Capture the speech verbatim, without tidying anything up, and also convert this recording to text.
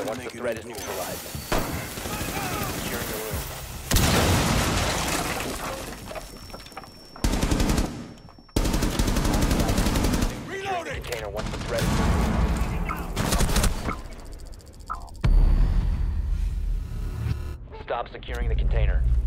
once the threat is neutralized. Securing the room. Securing the container once the threat is neutralized. Stop securing the container.